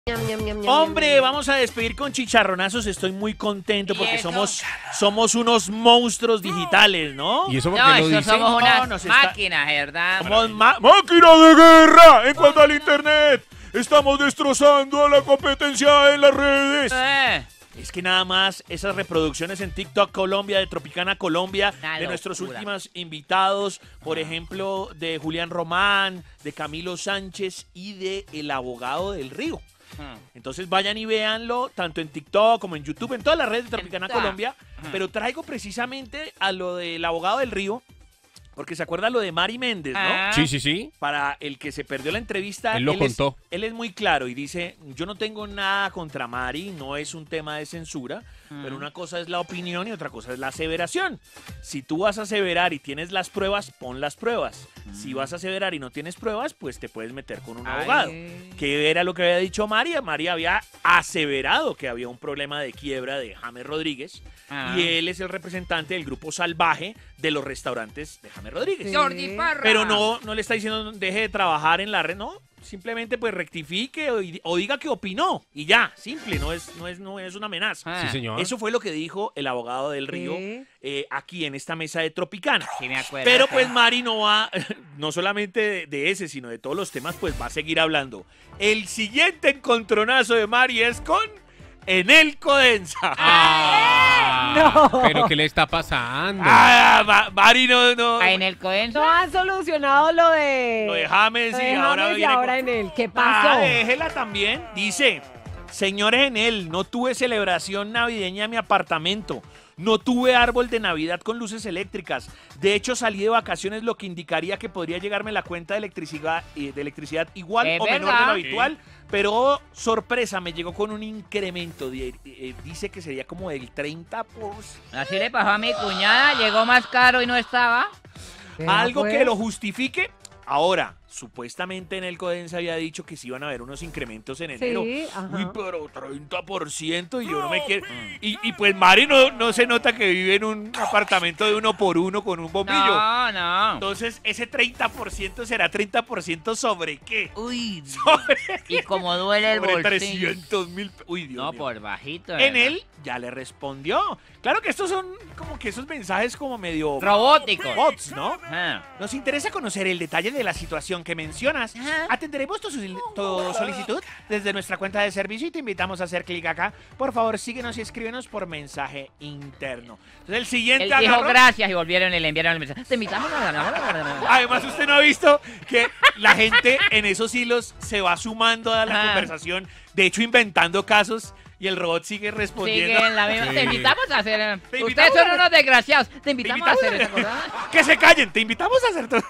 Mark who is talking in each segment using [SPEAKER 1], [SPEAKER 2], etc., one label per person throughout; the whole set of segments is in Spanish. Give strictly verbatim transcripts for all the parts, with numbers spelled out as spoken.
[SPEAKER 1] Hombre, vamos a despedir con chicharronazos. Estoy muy contento porque somos, somos unos monstruos digitales, ¿no?
[SPEAKER 2] ¿Y eso por qué
[SPEAKER 3] No,
[SPEAKER 2] lo
[SPEAKER 3] eso
[SPEAKER 2] dice?
[SPEAKER 3] somos unas
[SPEAKER 1] No, nos está-
[SPEAKER 3] máquinas, ¿verdad?
[SPEAKER 1] Somos ma- máquina de guerra en cuanto al internet. Estamos destrozando a la competencia en las redes.
[SPEAKER 3] Eh,
[SPEAKER 1] Es que nada más esas reproducciones en TikTok Colombia, de Tropicana Colombia,
[SPEAKER 3] Una
[SPEAKER 1] de nuestros
[SPEAKER 3] locura.
[SPEAKER 1] últimos invitados, por ejemplo, de Julián Román, de Camilo Sánchez y de El Abogado del Río.
[SPEAKER 3] hmm.
[SPEAKER 1] Entonces vayan y véanlo, tanto en TikTok como en YouTube, en todas las redes de Tropicana
[SPEAKER 3] todas.
[SPEAKER 1] Colombia. Pero traigo precisamente a lo del Abogado del Río, porque se acuerda lo de Mari Méndez, ¿no?
[SPEAKER 3] Ah.
[SPEAKER 2] Sí, sí, sí.
[SPEAKER 1] Para el que se perdió la entrevista,
[SPEAKER 2] Él lo
[SPEAKER 1] es-
[SPEAKER 2] contó.
[SPEAKER 1] él es muy claro y dice, yo no tengo nada contra Mari, no es un tema de censura,
[SPEAKER 3] Mm.
[SPEAKER 1] pero una cosa es la opinión y otra cosa es la aseveración. Si tú vas a aseverar y tienes las pruebas, pon las pruebas. Si vas a aseverar y no tienes pruebas, pues te puedes meter con un
[SPEAKER 3] Ay.
[SPEAKER 1] abogado. ¿Qué era lo que había dicho María? María había aseverado que había un problema de quiebra de James Rodríguez
[SPEAKER 3] Ah.
[SPEAKER 1] y él es el representante del grupo salvaje de los restaurantes de James Rodríguez.
[SPEAKER 3] Jordi Parra.
[SPEAKER 1] Pero no, no le está diciendo deje de trabajar en la red, no. Simplemente pues rectifique o, o diga que opinó y ya, simple, no es, no es, no es una amenaza.
[SPEAKER 3] Ah,
[SPEAKER 2] Sí, señor.
[SPEAKER 1] Eso fue lo que dijo el abogado del Río
[SPEAKER 4] Sí.
[SPEAKER 1] eh, aquí en esta mesa de Tropicana.
[SPEAKER 3] sí me acuerdo.
[SPEAKER 1] Pero
[SPEAKER 3] sí.
[SPEAKER 1] pues Mari no va, no solamente de, de ese, sino de todos los temas, pues va a seguir hablando. El siguiente encontronazo de Mari es con Enel Codensa.
[SPEAKER 2] Ah,
[SPEAKER 4] No.
[SPEAKER 2] ¿Pero qué le está pasando?
[SPEAKER 1] Ah, Ma- Mari no, no,
[SPEAKER 3] Ah, en el coenso.
[SPEAKER 4] No han solucionado lo de...
[SPEAKER 1] lo de James
[SPEAKER 4] lo
[SPEAKER 1] y
[SPEAKER 4] de
[SPEAKER 1] ahora
[SPEAKER 4] James y
[SPEAKER 1] viene
[SPEAKER 4] ahora
[SPEAKER 1] con-
[SPEAKER 4] en él. ¿Qué
[SPEAKER 1] Ah,
[SPEAKER 4] pasó?
[SPEAKER 1] déjela también. Dice, señores Enel, no tuve celebración navideña en mi apartamento. No tuve árbol de Navidad con luces eléctricas. De hecho, salí de vacaciones, lo que indicaría que podría llegarme la cuenta de electricidad, eh, de electricidad igual
[SPEAKER 3] Es
[SPEAKER 1] o menor de
[SPEAKER 3] verdad.
[SPEAKER 1] lo habitual. Pero, oh, sorpresa, me llegó con un incremento. de- eh, dice que sería como del treinta por ciento.
[SPEAKER 3] Así le pasó a mi cuñada, llegó más caro y no estaba.
[SPEAKER 4] Vea,
[SPEAKER 1] Algo
[SPEAKER 4] pues.
[SPEAKER 1] que lo justifique. Ahora, supuestamente en el Codensa había dicho que sí iban a haber unos incrementos en enero.
[SPEAKER 4] Sí, ajá.
[SPEAKER 1] Uy, pero treinta por ciento y yo no me quiero. Y, y pues Mari no, no se nota que vive en un apartamento de uno por uno con un bombillo.
[SPEAKER 3] No, no.
[SPEAKER 1] Entonces, ese treinta por ciento será treinta por ciento sobre qué?
[SPEAKER 3] Uy,
[SPEAKER 1] Sobre,
[SPEAKER 3] y como duele el
[SPEAKER 1] sobre
[SPEAKER 3] bolsillo.
[SPEAKER 1] trescientos mil. Uy, Dios
[SPEAKER 3] No,
[SPEAKER 1] mío.
[SPEAKER 3] por bajito.
[SPEAKER 1] En
[SPEAKER 3] ¿verdad?
[SPEAKER 1] él ya le respondió. Claro que estos son como que esos mensajes como medio
[SPEAKER 3] Robóticos.
[SPEAKER 1] bots, ¿no?
[SPEAKER 3] Ah.
[SPEAKER 1] Nos interesa conocer el detalle de la situación que mencionas.
[SPEAKER 3] Ajá.
[SPEAKER 1] Atenderemos tu, sil- tu solicitud desde nuestra cuenta de servicio y te invitamos a hacer clic acá. Por favor, síguenos y escríbenos por mensaje interno. Entonces, el siguiente
[SPEAKER 3] Él dijo
[SPEAKER 1] agarró-
[SPEAKER 3] gracias y volvieron y le enviaron el mensaje. Te invitamos a...
[SPEAKER 1] Además, usted no ha visto que la gente en esos hilos se va sumando a la
[SPEAKER 3] Ah.
[SPEAKER 1] conversación, de hecho, inventando casos y el robot sigue respondiendo.
[SPEAKER 3] Sigue en la misma.
[SPEAKER 2] Sí.
[SPEAKER 3] Te invitamos a hacer...
[SPEAKER 1] Te
[SPEAKER 3] Ustedes
[SPEAKER 1] invitamos
[SPEAKER 3] son
[SPEAKER 1] a-
[SPEAKER 3] unos desgraciados. Te
[SPEAKER 1] Te
[SPEAKER 3] invitamos a hacer esa cosa.
[SPEAKER 1] Que se callen, te invitamos a hacer todo.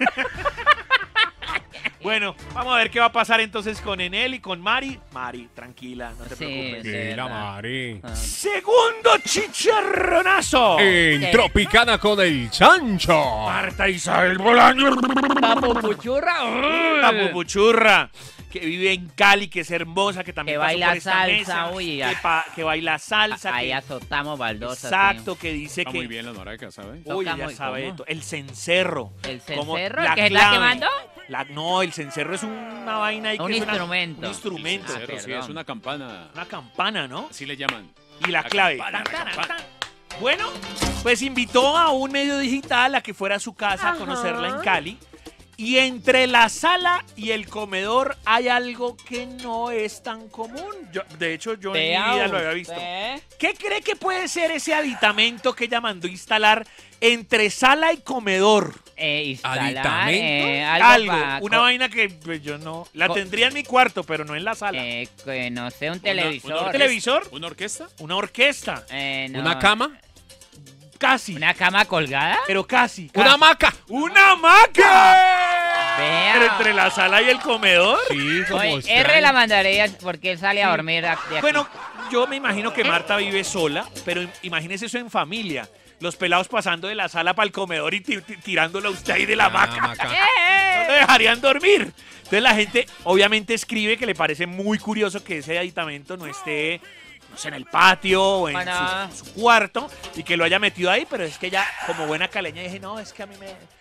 [SPEAKER 1] Bueno, vamos a ver qué va a pasar entonces con Enel y con Mari. Mari, tranquila, no te
[SPEAKER 3] Sí,
[SPEAKER 1] preocupes.
[SPEAKER 3] sí.
[SPEAKER 2] Sí, la
[SPEAKER 3] verdad.
[SPEAKER 2] Mari.
[SPEAKER 3] Ah.
[SPEAKER 1] Segundo chicharronazo.
[SPEAKER 2] En
[SPEAKER 3] ¿Qué?
[SPEAKER 2] Tropicana con el Chancho.
[SPEAKER 1] Marta Isabel Bolaño.
[SPEAKER 3] La pupuchurra.
[SPEAKER 1] La pupuchurra, que vive en Cali, que es hermosa, que también
[SPEAKER 3] Que
[SPEAKER 1] pasó
[SPEAKER 3] baila
[SPEAKER 1] por esta
[SPEAKER 3] salsa,
[SPEAKER 1] mesa,
[SPEAKER 3] uy,
[SPEAKER 1] que,
[SPEAKER 3] ya.
[SPEAKER 1] pa- que baila salsa.
[SPEAKER 3] Ahí
[SPEAKER 1] que-
[SPEAKER 3] azotamos baldosas.
[SPEAKER 1] exacto, que dice
[SPEAKER 5] Está
[SPEAKER 1] que...
[SPEAKER 5] muy bien las maracas, ¿sabes?
[SPEAKER 1] Uy,
[SPEAKER 3] Toca
[SPEAKER 1] ya
[SPEAKER 3] muy-
[SPEAKER 1] sabe
[SPEAKER 3] ¿cómo?
[SPEAKER 1] esto. El cencerro.
[SPEAKER 3] ¿El
[SPEAKER 1] Como
[SPEAKER 3] cencerro?
[SPEAKER 1] la
[SPEAKER 3] ¿El que se está
[SPEAKER 1] clave.
[SPEAKER 3] quemando?
[SPEAKER 1] La- no, el cencerro es una vaina ahí que
[SPEAKER 3] Un
[SPEAKER 1] es una-
[SPEAKER 3] instrumento.
[SPEAKER 1] un instrumento.
[SPEAKER 3] Ah,
[SPEAKER 5] Cero, sí,
[SPEAKER 3] perdón.
[SPEAKER 5] es una campana.
[SPEAKER 1] Una campana, ¿no?
[SPEAKER 5] Así le llaman.
[SPEAKER 1] Y la
[SPEAKER 5] La
[SPEAKER 1] clave.
[SPEAKER 5] campana,
[SPEAKER 1] Tan,
[SPEAKER 5] la
[SPEAKER 1] tan,
[SPEAKER 5] campana.
[SPEAKER 1] tan. Bueno, pues invitó a un medio digital a que fuera a su casa a
[SPEAKER 4] Ajá.
[SPEAKER 1] conocerla en Cali. Y entre la sala y el comedor hay algo que no es tan común. Yo- de hecho, yo en mi vida lo había visto.
[SPEAKER 3] usted.
[SPEAKER 1] ¿Qué cree que puede ser ese aditamento que ella mandó instalar entre sala y comedor?
[SPEAKER 3] Eh, instalar,
[SPEAKER 2] ¿Aditamento?
[SPEAKER 3] eh,
[SPEAKER 1] Algo,
[SPEAKER 3] algo, pa-
[SPEAKER 1] una
[SPEAKER 3] co-
[SPEAKER 1] vaina que pues, yo no... La
[SPEAKER 3] co-
[SPEAKER 1] tendría en mi cuarto, pero no en la sala.
[SPEAKER 3] eh, que no sé, un
[SPEAKER 5] Una-
[SPEAKER 3] televisor.
[SPEAKER 5] una
[SPEAKER 1] ¿Un televisor?
[SPEAKER 5] ¿Una orquesta?
[SPEAKER 1] Una orquesta.
[SPEAKER 3] Eh, no.
[SPEAKER 2] ¿Una cama?
[SPEAKER 1] Casi.
[SPEAKER 3] ¿Una cama colgada?
[SPEAKER 1] Pero casi.
[SPEAKER 2] ¿Una
[SPEAKER 1] casi.
[SPEAKER 2] hamaca?
[SPEAKER 1] ¡Una hamaca!
[SPEAKER 3] Vea.
[SPEAKER 1] Pero entre la sala y el comedor.
[SPEAKER 2] Sí, como
[SPEAKER 3] Oye,
[SPEAKER 2] extraño.
[SPEAKER 3] R la mandaría porque él sale a dormir de aquí.
[SPEAKER 1] Bueno, yo me imagino que Marta vive sola, pero imagínese eso en familia. Los pelados pasando de la sala para el comedor y ti- ti- tirándolo a usted ahí de la
[SPEAKER 2] Ah,
[SPEAKER 1] hamaca.
[SPEAKER 2] hamaca.
[SPEAKER 1] No lo dejarían dormir. Entonces la gente obviamente escribe que le parece muy curioso que ese aditamento no esté, no sé, en el patio o en
[SPEAKER 3] Bueno.
[SPEAKER 1] su, su cuarto y que lo haya metido ahí, pero es que ella, como buena caleña, dije, no, es que a mí me,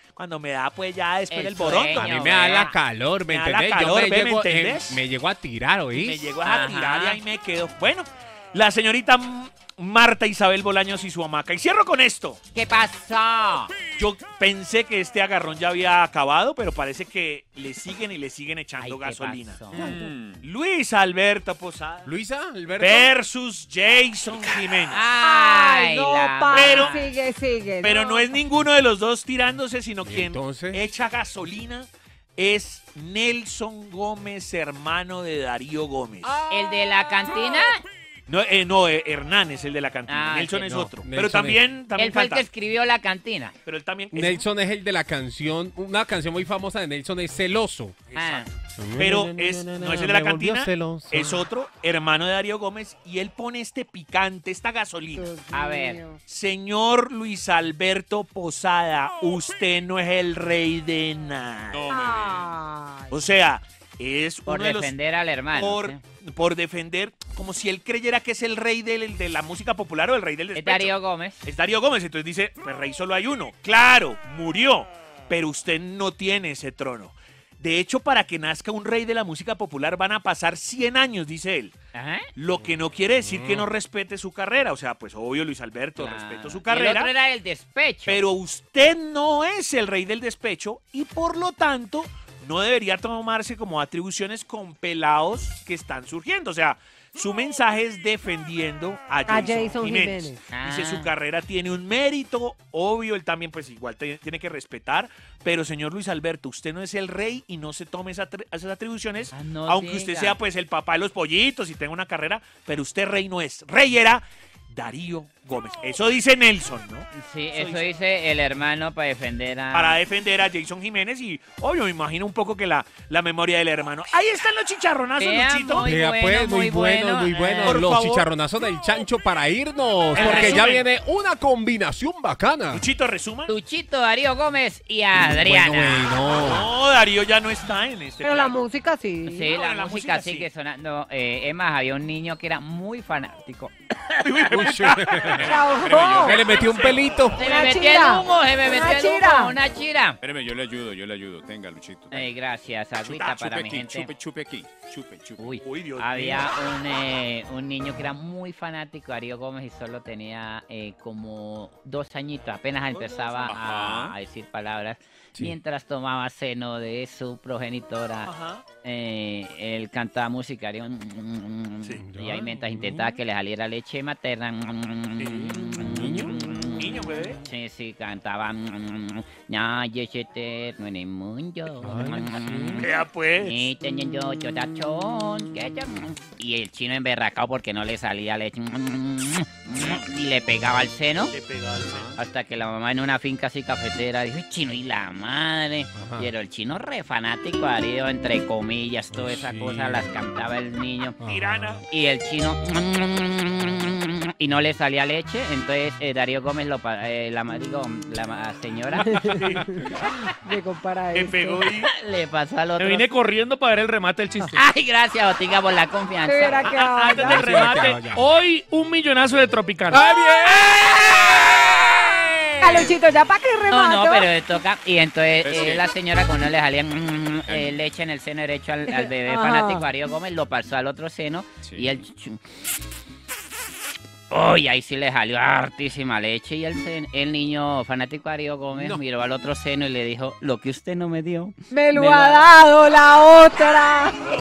[SPEAKER 1] cuando me da pues ya después
[SPEAKER 3] El
[SPEAKER 1] del boronto.
[SPEAKER 2] A
[SPEAKER 3] sueño.
[SPEAKER 2] mí me da
[SPEAKER 3] vea.
[SPEAKER 2] la calor, ¿me
[SPEAKER 1] Me da la
[SPEAKER 2] entendés?
[SPEAKER 1] calor,
[SPEAKER 2] Yo me
[SPEAKER 1] ve, ¿me
[SPEAKER 2] llego, eh,
[SPEAKER 1] entendés?
[SPEAKER 2] me llego a tirar,
[SPEAKER 1] Y
[SPEAKER 2] ¿oís?
[SPEAKER 1] me llego a
[SPEAKER 3] Ajá.
[SPEAKER 1] tirar y ahí me quedo. Bueno, la señorita M- Marta Isabel Bolaños y su hamaca. Y cierro con esto.
[SPEAKER 3] ¿Qué pasó?
[SPEAKER 1] Yo pensé que este agarrón ya había acabado, pero parece que le siguen y le siguen echando
[SPEAKER 3] Ay, ¿qué
[SPEAKER 1] gasolina.
[SPEAKER 3] pasó?
[SPEAKER 2] Mm.
[SPEAKER 1] Luis Alberto Posada
[SPEAKER 2] Luisa, Alberto.
[SPEAKER 1] versus Jason Jiménez.
[SPEAKER 3] Ay,
[SPEAKER 4] no,
[SPEAKER 3] la
[SPEAKER 4] pa,
[SPEAKER 1] Pero-
[SPEAKER 4] sigue, sigue.
[SPEAKER 1] Pero no es ninguno de los dos tirándose, sino
[SPEAKER 2] ¿Y
[SPEAKER 1] quien
[SPEAKER 2] entonces?
[SPEAKER 1] echa gasolina es Nelson Gómez, hermano de Darío Gómez.
[SPEAKER 3] ¿El de la cantina?
[SPEAKER 1] No, eh, no eh, Hernán es el de la cantina.
[SPEAKER 3] Ah,
[SPEAKER 1] Nelson
[SPEAKER 3] sí.
[SPEAKER 1] es
[SPEAKER 2] No,
[SPEAKER 1] otro.
[SPEAKER 2] Nelson
[SPEAKER 1] pero
[SPEAKER 2] es-
[SPEAKER 1] también, también
[SPEAKER 3] Él fue el
[SPEAKER 1] canta.
[SPEAKER 3] que escribió la cantina.
[SPEAKER 1] Pero él también. es-
[SPEAKER 2] Nelson es el de la canción, una canción muy famosa de Nelson es Celoso.
[SPEAKER 3] Ah.
[SPEAKER 1] Pero es, no es el de la
[SPEAKER 2] Me volvió
[SPEAKER 1] cantina,
[SPEAKER 2] celoso.
[SPEAKER 1] es otro, hermano de Darío Gómez, y él pone este picante, esta gasolina.
[SPEAKER 4] Dios
[SPEAKER 3] A ver.
[SPEAKER 4] mío.
[SPEAKER 1] Señor Luis Alberto Posada, usted no es el rey de nada.
[SPEAKER 4] Ay.
[SPEAKER 1] O sea, es
[SPEAKER 3] Por
[SPEAKER 1] uno de los...
[SPEAKER 3] defender al hermano.
[SPEAKER 1] Por,
[SPEAKER 3] ¿sí?
[SPEAKER 1] por defender, como si él creyera que es el rey del- de la música popular o el rey del
[SPEAKER 3] Es
[SPEAKER 1] despecho.
[SPEAKER 3] Darío Gómez.
[SPEAKER 1] Es Darío Gómez, entonces dice, pues rey solo hay uno. Claro, murió, pero usted no tiene ese trono. De hecho, para que nazca un rey de la música popular van a pasar cien años, dice él.
[SPEAKER 3] Ajá.
[SPEAKER 1] Lo que no quiere decir que no respete su carrera. O sea, pues obvio, Luis Alberto,
[SPEAKER 3] Claro.
[SPEAKER 1] respeto su
[SPEAKER 3] Y el
[SPEAKER 1] carrera.
[SPEAKER 3] otro era el despecho.
[SPEAKER 1] Pero usted no es el rey del despecho y por lo tanto no debería tomarse como atribuciones con pelados que están surgiendo. O sea, su mensaje es defendiendo a Jason,
[SPEAKER 4] Jason
[SPEAKER 1] Jiménez.
[SPEAKER 4] Jiménez.
[SPEAKER 1] Dice,
[SPEAKER 3] Ah.
[SPEAKER 1] su carrera tiene un mérito, obvio, él también pues igual te- tiene que respetar, pero señor Luis Alberto, usted no es el rey y no se tome esa atri- esas atribuciones,
[SPEAKER 3] Ah, no
[SPEAKER 1] aunque usted
[SPEAKER 3] diga.
[SPEAKER 1] sea pues el papá de los pollitos y tenga una carrera, pero usted rey no es. Rey era Darío Gómez. Eso dice Nelson, ¿no?
[SPEAKER 3] Sí,
[SPEAKER 1] Eso
[SPEAKER 3] eso
[SPEAKER 1] dice.
[SPEAKER 3] dice el hermano para defender a...
[SPEAKER 1] Para defender a Jason Jiménez y, obvio, me imagino un poco que la, la memoria del hermano. Ahí están los chicharronazos,
[SPEAKER 3] Vea,
[SPEAKER 1] Luchito.
[SPEAKER 3] muy
[SPEAKER 2] Vea,
[SPEAKER 3] bueno,
[SPEAKER 2] pues, muy
[SPEAKER 3] muy
[SPEAKER 2] bueno,
[SPEAKER 3] bueno.
[SPEAKER 2] muy bueno.
[SPEAKER 1] Por
[SPEAKER 2] Los
[SPEAKER 1] favor.
[SPEAKER 2] chicharronazos del chancho para irnos,
[SPEAKER 1] El
[SPEAKER 2] porque ya
[SPEAKER 1] resumen.
[SPEAKER 2] viene una combinación bacana.
[SPEAKER 1] Luchito, resuma.
[SPEAKER 3] Tuchito, Darío Gómez y Adriana.
[SPEAKER 2] Bueno, bueno.
[SPEAKER 1] No, Darío ya no está en este
[SPEAKER 4] Pero la
[SPEAKER 1] plano.
[SPEAKER 4] música sí.
[SPEAKER 3] Sí,
[SPEAKER 1] No,
[SPEAKER 3] la,
[SPEAKER 1] la
[SPEAKER 3] música,
[SPEAKER 1] música sí.
[SPEAKER 3] sigue sonando. Eh, es más, había un niño que era muy fanático.
[SPEAKER 4] Bravo.
[SPEAKER 2] Se le metió un pelito.
[SPEAKER 3] Se
[SPEAKER 4] Una
[SPEAKER 3] me metió
[SPEAKER 4] chira.
[SPEAKER 3] el humo, se me
[SPEAKER 4] Una
[SPEAKER 3] metió el
[SPEAKER 4] chira.
[SPEAKER 3] humo, una chira.
[SPEAKER 5] Espérame, yo le ayudo, yo le ayudo. Tenga, Luchito.
[SPEAKER 3] Eh, gracias, agüita
[SPEAKER 5] chupe
[SPEAKER 3] para mi
[SPEAKER 5] aquí,
[SPEAKER 3] gente.
[SPEAKER 5] chupe, chupe aquí. Chupe, chupe.
[SPEAKER 3] Uy,
[SPEAKER 1] Uy, Dios
[SPEAKER 3] había
[SPEAKER 1] mío.
[SPEAKER 3] un, eh, un niño que era muy fanático de Darío Gómez y solo tenía eh, como dos añitos, apenas empezaba a,
[SPEAKER 5] Ajá.
[SPEAKER 3] a decir palabras,
[SPEAKER 2] Sí.
[SPEAKER 3] mientras tomaba seno de su progenitora.
[SPEAKER 1] Ajá.
[SPEAKER 3] Eh, él cantaba música Darío,
[SPEAKER 1] Sí.
[SPEAKER 3] y ahí mientras intentaba que le saliera leche materna.
[SPEAKER 1] Niño, niño, bebé.
[SPEAKER 3] Sí, sí, cantaba. Ya, y es eterno en el mundo.
[SPEAKER 1] Vea pues.
[SPEAKER 3] Y teniendo chotachón, que yo- Y el chino emberracado porque no le salía leche. Y le pegaba al seno.
[SPEAKER 1] Le pegaba el seno.
[SPEAKER 3] Hasta que la mamá en una finca así cafetera dijo, chino y la madre.
[SPEAKER 2] Ajá.
[SPEAKER 3] Pero el chino re fanático, Darío, entre comillas, toda esa
[SPEAKER 2] Sí.
[SPEAKER 3] cosa las cantaba el niño.
[SPEAKER 1] Tirana.
[SPEAKER 3] Y el chino... Y no le salía leche, entonces eh, Darío Gómez, lo, pa- eh, la, ma- digo, la ma- señora,
[SPEAKER 4] Llegó para
[SPEAKER 1] Le
[SPEAKER 4] esto.
[SPEAKER 1] pegó y...
[SPEAKER 3] le pasó al otro...
[SPEAKER 6] Me vine corriendo para ver el remate del chiste.
[SPEAKER 3] Ay, gracias, Otiga, por la confianza.
[SPEAKER 4] Espera que
[SPEAKER 6] Ah, Antes del
[SPEAKER 4] vaya.
[SPEAKER 6] remate,
[SPEAKER 2] ya, ya.
[SPEAKER 6] hoy un millonazo de Tropicana.
[SPEAKER 2] ¡Ah, bien!
[SPEAKER 4] Ah, Luchito, ya para que
[SPEAKER 3] No,
[SPEAKER 4] remato.
[SPEAKER 3] no, pero le toca. Y entonces
[SPEAKER 5] Es
[SPEAKER 3] eh,
[SPEAKER 5] que-
[SPEAKER 3] la señora, cuando le salía mm, eh, leche en el seno derecho al, al bebé
[SPEAKER 4] Ajá.
[SPEAKER 3] fanático Darío Gómez, lo pasó al otro seno
[SPEAKER 5] Sí.
[SPEAKER 3] y él... Uy, ahí sí le salió hartísima leche y el, sen- el niño fanático Darío Gómez
[SPEAKER 2] No.
[SPEAKER 3] miró al otro seno y le dijo, lo que usted no me dio,
[SPEAKER 4] Me lo
[SPEAKER 3] Me lo
[SPEAKER 4] ha
[SPEAKER 3] ha-
[SPEAKER 4] dado la otra.